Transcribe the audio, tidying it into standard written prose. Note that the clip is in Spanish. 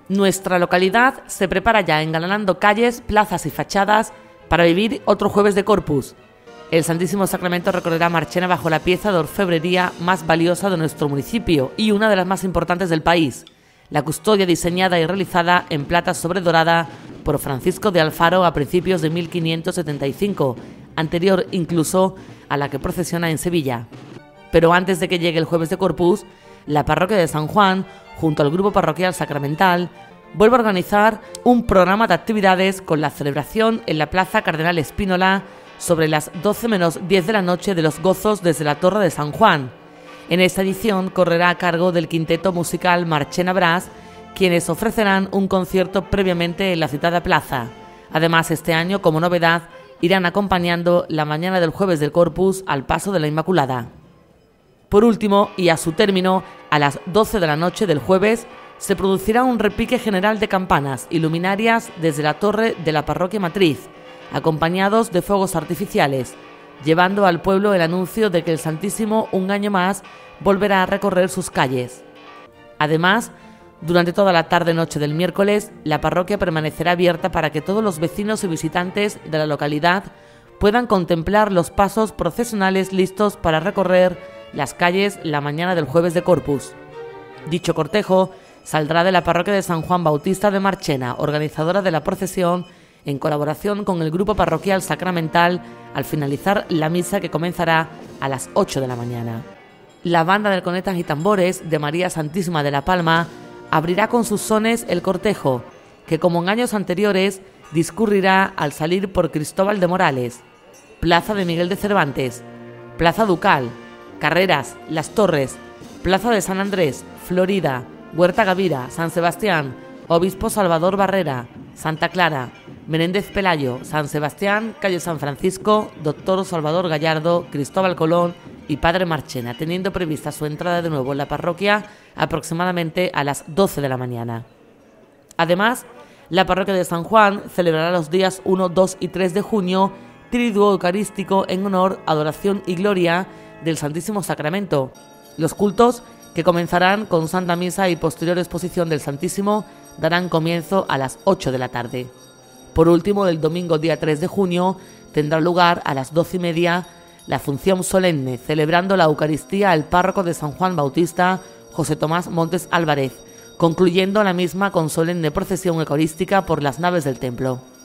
Nuestra localidad se prepara ya engalanando calles, plazas y fachadas para vivir otro jueves de Corpus. El Santísimo Sacramento recorrerá Marchena bajo la pieza de orfebrería más valiosa de nuestro municipio y una de las más importantes del país, la custodia diseñada y realizada en plata sobredorada por Francisco de Alfaro a principios de 1575, anterior incluso a la que procesiona en Sevilla. Pero antes de que llegue el jueves de Corpus, la parroquia de San Juan, junto al grupo parroquial sacramental, vuelve a organizar un programa de actividades con la celebración en la Plaza Cardenal Espínola sobre las 12 menos 10 de la noche de los gozos desde la Torre de San Juan. En esta edición correrá a cargo del quinteto musical Marchena Brass, quienes ofrecerán un concierto previamente en la citada plaza. Además, este año, como novedad, irán acompañando la mañana del jueves del Corpus al paso de la Inmaculada. Por último, y a su término, a las 12 de la noche del jueves, se producirá un repique general de campanas y luminarias desde la torre de la parroquia matriz, acompañados de fuegos artificiales, llevando al pueblo el anuncio de que el Santísimo un año más volverá a recorrer sus calles. Además, durante toda la tarde-noche del miércoles, la parroquia permanecerá abierta para que todos los vecinos y visitantes de la localidad puedan contemplar los pasos procesionales listos para recorrer las calles la mañana del jueves de Corpus. Dicho cortejo saldrá de la parroquia de San Juan Bautista de Marchena, organizadora de la procesión, en colaboración con el grupo parroquial sacramental, al finalizar la misa que comenzará a las 8 de la mañana. La banda de cornetas y tambores de María Santísima de la Palma abrirá con sus sones el cortejo, que como en años anteriores discurrirá al salir por Cristóbal de Morales, Plaza de Miguel de Cervantes, Plaza Ducal, Carreras, Las Torres, Plaza de San Andrés, Florida, Huerta Gavira, San Sebastián, Obispo Salvador Barrera, Santa Clara, Menéndez Pelayo, San Sebastián, Calle San Francisco, Doctor Salvador Gallardo, Cristóbal Colón y Padre Marchena, teniendo prevista su entrada de nuevo en la parroquia aproximadamente a las 12 de la mañana. Además, la parroquia de San Juan celebrará los días 1, 2 y 3 de junio Triduo Eucarístico en honor, adoración y gloria del Santísimo Sacramento. Los cultos, que comenzarán con Santa Misa y posterior exposición del Santísimo, darán comienzo a las 8 de la tarde. Por último, el domingo día 3 de junio tendrá lugar a las 12:30 la función solemne, celebrando la Eucaristía al párroco de San Juan Bautista, José Tomás Montes Álvarez, concluyendo la misma con solemne procesión eucarística por las naves del templo.